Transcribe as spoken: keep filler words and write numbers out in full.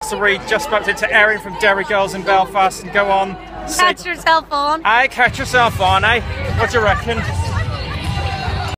So we just bumped into Erin from Derry Girls in Belfast, and go on. Catch yourself on. Aye, catch yourself on, eh? What do you reckon?